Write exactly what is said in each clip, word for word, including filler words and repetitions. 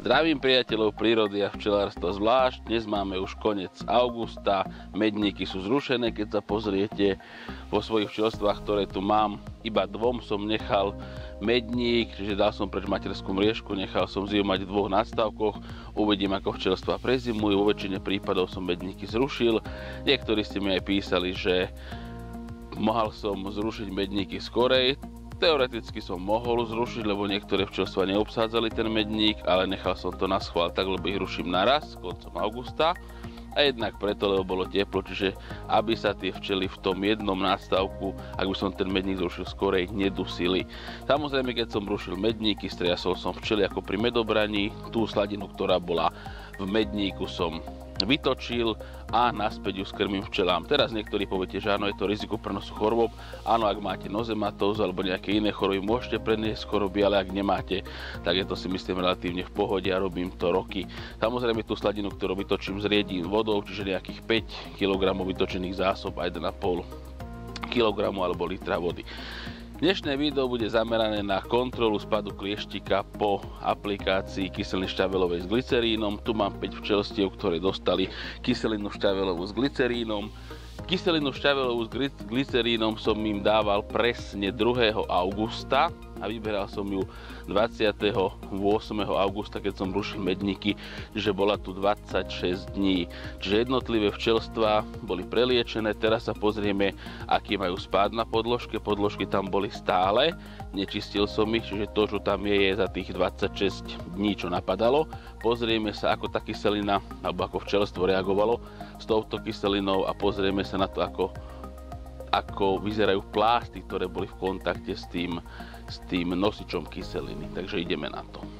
Zdravím priateľov prírody a včelárstva zvlášť. Dnes máme už koniec augusta, medníky sú zrušené. Keď sa pozriete vo svojich včelstvách, ktoré tu mám, iba dvom som nechal medník, čiže dal som preč materskú mriežku, nechal som zimu mať v dvoch nadstavkoch. Uvidím, ako včelstvá prezimujú. Vo väčšine prípadov som medníky zrušil. Niektorí ste mi aj písali, že mohol som zrušiť medníky skorej. Teoreticky som mohol zrušiť, lebo niektoré včelstvá neobsádzali ten medník, ale nechal som to na schvál tak, lebo ich ruším naraz, koncom augusta. A jednak preto, lebo bolo teplo, čiže aby sa tie včely v tom jednom nadstavku, ak by som ten medník zrušil skorej, nedusili. Samozrejme, keď som rušil medníky, striasol som včely ako pri medobraní. Tú sladinu, ktorá bola v medníku, som vytočil a naspäť ju skrmím včelám. Teraz niektorí poviete, že áno, je to riziko prenosu chorôb. Áno, ak máte nozematózu alebo nejaké iné choroby, môžete preniesť choroby, ale ak nemáte, tak je to, si myslím, relatívne v pohode a robím to roky. Samozrejme, tú sladinu, ktorú vytočím, zriedím vodou, čiže nejakých päť kilogramov vytočených zásob a jeden a pol kilogramu alebo litra vody. Dnešné video bude zamerané na kontrolu spadu klieštika po aplikácii kyseliny šťavelovej s glycerínom. Tu mám päť včelstiev, ktoré dostali kyselinu šťavelovú s glycerínom. Kyselinu šťavelovú s glycerínom som im dával presne druhého augusta a vyberal som ju dvadsiateho ôsmeho augusta, keď som rušil medníky, že bola tu dvadsaťšesť dní. Čiže jednotlivé včelstvá boli preliečené. Teraz sa pozrieme, aký majú spád na podložke. Podložky tam boli stále, nečistil som ich, čiže to, čo tam je, je za tých dvadsaťšesť dní, čo napadalo. Pozrieme sa, ako tá kyselina, alebo ako včelstvo reagovalo s touto kyselinou a pozrieme sa na to, ako, ako vyzerajú plásty, ktoré boli v kontakte s tým s tým nosičom kyseliny. Takže ideme na to.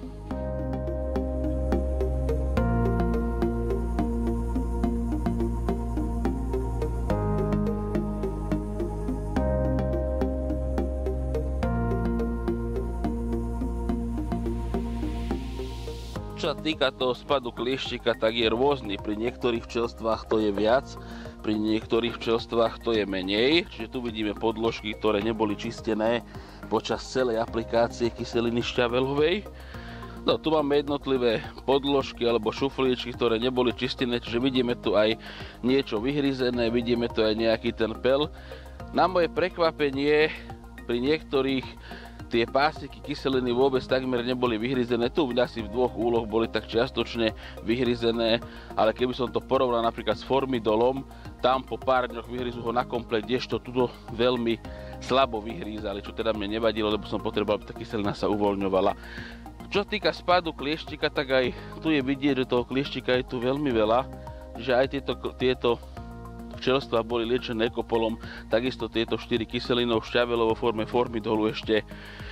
Čo sa týka toho spadu klieštika, tak je rôzny. Pri niektorých včelstvách to je viac, pri niektorých včelstvách to je menej. Čiže tu vidíme podložky, ktoré neboli čistené počas celej aplikácie kyseliny šťavelovej. No, tu máme jednotlivé podložky alebo šuflíčky, ktoré neboli čistené, čiže vidíme tu aj niečo vyhryzené, vidíme tu aj nejaký ten pel. Na moje prekvapenie, pri niektorých tie pásiky kyseliny vôbec takmer neboli vyhryzené. Tu asi v dvoch úloh boli tak čiastočne vyhryzené, ale keby som to porovnal napríklad s formidolom, tam po pár dňoch vyhryzú ho na komplet, kdežto tuto veľmi slabo vyhrízali, čo teda mne nevadilo, lebo som potreboval, aby tá kyselina sa uvoľňovala. Čo týka spádu klieštika, tak aj tu je vidieť, že toho klieštika je tu veľmi veľa, že aj tieto, tieto včelstvá boli liečené ekopolom, takisto tieto štyri kyselinou šťavelovou vo forme formidolu ešte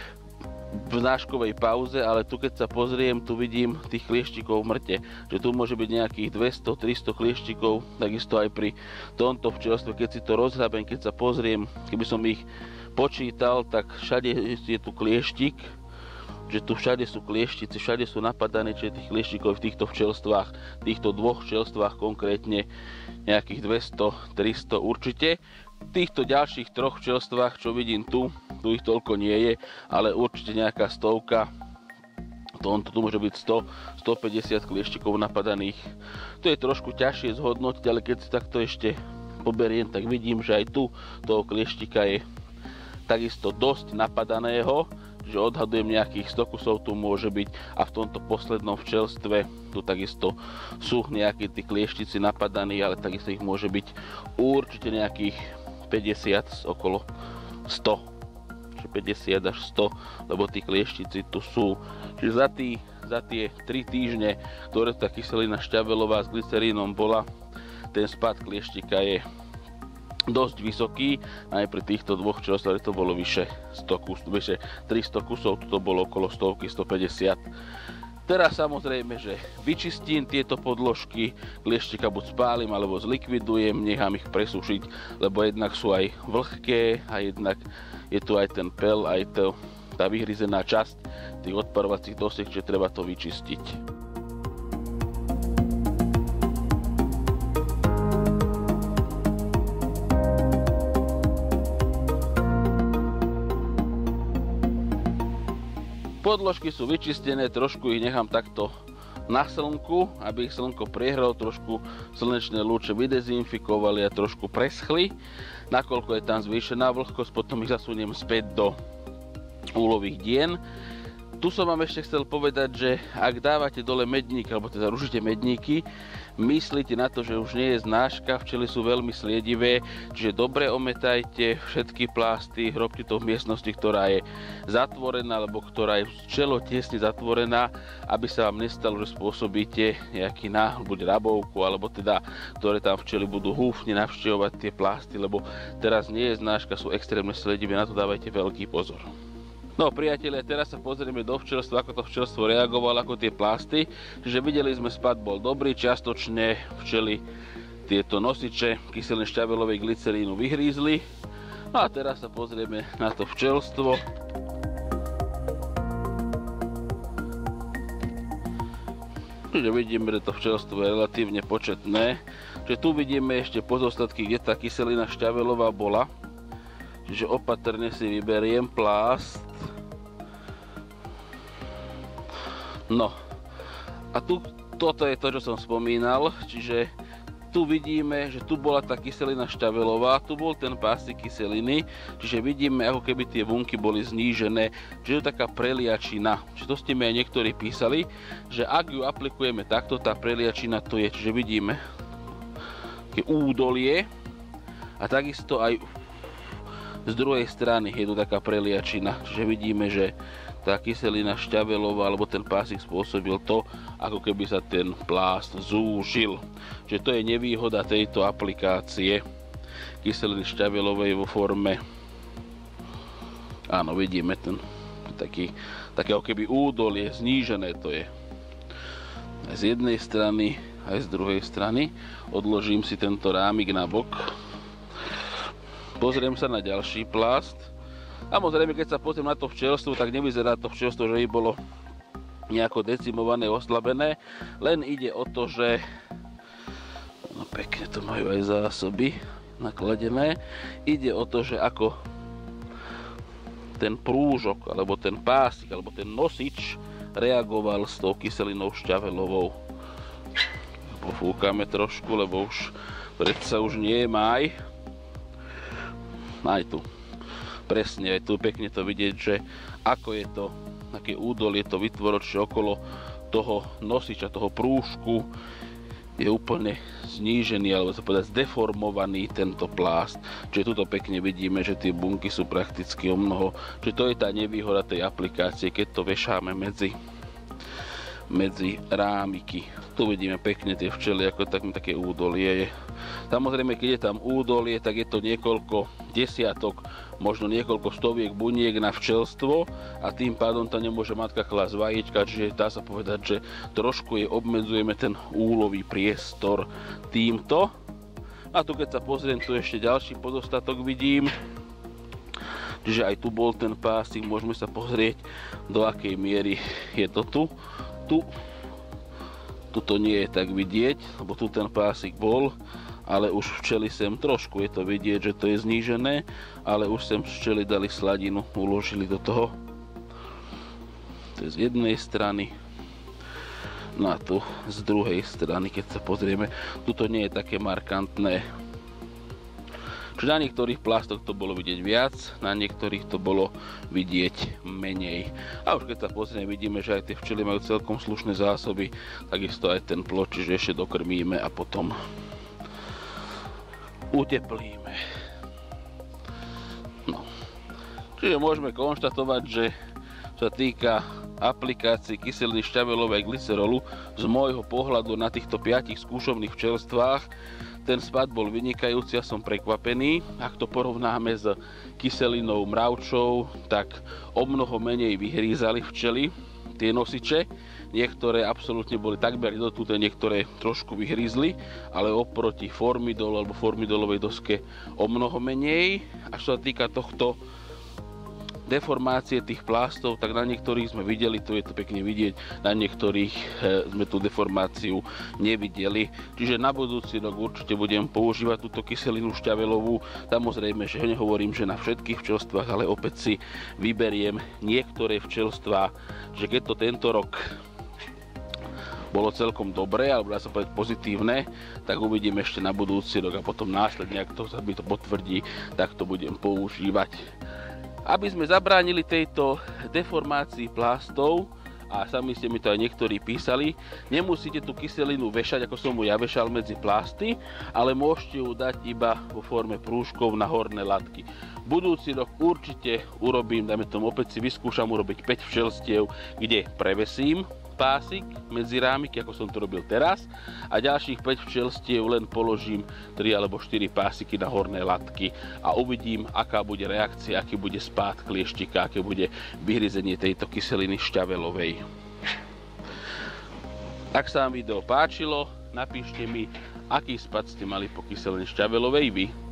v náškovej pauze, ale tu keď sa pozriem, tu vidím tých klieštikov v mŕte, že tu môže byť nejakých dvesto tristo klieštikov, takisto aj pri tomto včelstve, keď si to rozhrabem, keď sa pozriem, keby som ich počítal, tak všade je tu klieštik, že tu všade sú klieštici, všade sú napadané, čiže tých klieštikov v týchto včelstvách, týchto dvoch včelstvách konkrétne nejakých dvesto tristo určite. V týchto ďalších troch včelstvách, čo vidím tu, tu ich toľko nie je, ale určite nejaká stovka, to, tu môže byť sto stopäťdesiat klieštikov napadaných. To je trošku ťažšie zhodnotiť, ale keď si takto ešte poberiem, tak vidím, že aj tu toho klieštika je takisto dosť napadaného, že odhadujem nejakých sto kusov tu môže byť a v tomto poslednom včelstve tu takisto sú nejakí tí klieštici napadaní, ale takisto ich môže byť určite nejakých päťdesiat, okolo sto, čiže päťdesiat až sto, lebo tí klieštici tu sú. Čiže za, tý, za tie tri týždne, ktoré tá kyselina šťavelová s glycerínom bola, ten spád klieštika je dosť vysoký, aj pri týchto dvoch včelstvách to bolo vyše, sto kus, vyše tristo kusov, tu to bolo okolo sto, stopäťdesiat. Teraz samozrejme, že vyčistím tieto podložky, klieštika buď spálim alebo zlikvidujem, nechám ich presušiť, lebo jednak sú aj vlhké a jednak je tu aj ten pel, aj to, tá vyhryzená časť tých odparovacích dosiek, čiže treba to vyčistiť. Podložky sú vyčistené, trošku ich nechám takto na slnku, aby ich slnko prehralo, trošku slnečné lúče vydezinfikovali a trošku preschli. Nakoľko je tam zvýšená vlhkosť, potom ich zasuniem späť do úlových dien. Tu som vám ešte chcel povedať, že ak dávate dole medník, alebo teda rušíte medníky, myslíte na to, že už nie je znáška, včely sú veľmi sliedivé, čiže dobre ometajte všetky plásty, robte to v miestnosti, ktorá je zatvorená, alebo ktorá je včelo tesne zatvorená, aby sa vám nestalo, že spôsobíte nejaký náhľ, buď rabovku, alebo teda, ktoré tam včely budú húfne navštevovať tie plásty, lebo teraz nie je znáška, sú extrémne sliedivé, na to dávajte veľký pozor. No priatelia, teraz sa pozrieme do včelstva, ako to včelstvo reagovalo, ako tie plásty. Čiže videli sme, spad bol dobrý, čiastočne včely tieto nosiče kyseliny šťavelovej glycerínu vyhrízli. No a teraz sa pozrieme na to včelstvo. Čiže vidíme, že to včelstvo je relatívne početné. Čiže tu vidíme ešte pozostatky, kde tá kyselina šťavelová bola. Čiže opatrne si vyberiem plást. No a tu, toto je to, čo som spomínal, čiže tu vidíme, že tu bola tá kyselina šťavelová, tu bol ten pásik kyseliny, čiže vidíme, ako keby tie bunky boli znížené, čiže to taká preliačina. Čiže to ste mi aj niektorí písali, že ak ju aplikujeme takto, tá preliačina to je, čiže vidíme také údolie a takisto aj z druhej strany je tu taká preliačina, čiže vidíme, že tá kyselina šťavelová alebo ten pásik spôsobil to, ako keby sa ten plást zúžil. Čiže to je nevýhoda tejto aplikácie kyseliny šťavelovej vo forme. Áno, vidíme ten taký, také ako keby údolie, znížené to je. Aj z jednej strany, aj z druhej strany. Odložím si tento rámik na bok. Pozriem sa na ďalší plást. Samozrejme, keď sa pozriem na to včelstvo, tak nevyzerá to včelstvo, že by bolo nejako decimované, oslabené. Len ide o to, že no pekne to majú aj zásoby nakladené. Ide o to, že ako ten prúžok, alebo ten pásik, alebo ten nosič reagoval s tou kyselinou šťavelovou. Pofúkame trošku, lebo už predsa už nie je máj. Aj tu. Presne, aj tu pekne to vidieť, že ako je to, aké údolie to vytvoročie okolo toho nosiča, toho prúžku je úplne znížený, alebo sa povedať zdeformovaný tento plást. Čiže tuto pekne vidíme, že tie bunky sú prakticky o mnoho. Čiže to je tá nevýhoda tej aplikácie, keď to vešáme medzi medzi rámiky. Tu vidíme pekne tie včely, ako tak, také údolie je. Samozrejme, keď je tam údolie, tak je to niekoľko desiatok, možno niekoľko stoviek buniek na včelstvo a tým pádom tam nemôže matka klásť vajíčka, čiže dá sa povedať, že trošku jej obmedzujeme ten úlový priestor týmto. A tu keď sa pozriem, tu ešte ďalší pozostatok vidím. Čiže aj tu bol ten pásik, môžeme sa pozrieť, do akej miery je to tu. Tu, tu to nie je tak vidieť, lebo tu ten pásik bol, ale už včely sem trošku je to vidieť, že to je znížené, ale už sem včely dali sladinu, uložili do toho. To je z jednej strany, no a tu z druhej strany, keď sa pozrieme, tu to nie je také markantné. Čiže na niektorých plastoch to bolo vidieť viac, na niektorých to bolo vidieť menej. A už keď sa pozrieme, vidíme, že aj tie včely majú celkom slušné zásoby, takisto aj ten plod, čiže ešte dokrmíme a potom uteplíme. No. Čiže môžeme konštatovať, že čo sa týka aplikácií kyseliny šťavelovej glycerolu, z môjho pohľadu na týchto piatich skúšovných včelstvách ten spad bol vynikajúci, ja som prekvapený. Ak to porovnáme s kyselinou mravčou, tak o mnoho menej vyhrízali včely tie nosiče. Niektoré absolútne boli takmer dotuté, niektoré trošku vyhrízli, ale oproti formidolu alebo formidolovej doske o mnoho menej. A čo sa týka tohto deformácie tých plástov, tak na niektorých sme videli, tu je to pekne vidieť, na niektorých sme tú deformáciu nevideli. Čiže na budúci rok určite budem používať túto kyselinu šťavelovú. Samozrejme, že nehovorím, že na všetkých včelstvách, ale opäť si vyberiem niektoré včelstvá, že keď to tento rok bolo celkom dobré, alebo dá sa povedať pozitívne, tak uvidím ešte na budúci rok a potom následne, ak to sa mi to potvrdí, tak to budem používať. Aby sme zabránili tejto deformácii plástov, a sami ste mi to aj niektorí písali, nemusíte tú kyselinu vešať, ako som ju ja vešal medzi plásty, ale môžete ju dať iba vo forme prúžkov na horné latky. Budúci rok určite urobím, dajme tomu, opäť si vyskúšam urobiť päť včelstiev, kde prevesím pásik medzi rámiky, ako som to robil teraz, a ďalších päť včelstiev len položím tri alebo štyri pásiky na horné latky a uvidím, aká bude reakcia, aký bude spád klieštika, aké bude vyhryzenie tejto kyseliny šťavelovej. Ak sa vám video páčilo, napíšte mi, aký spád ste mali po kyseline šťavelovej vy.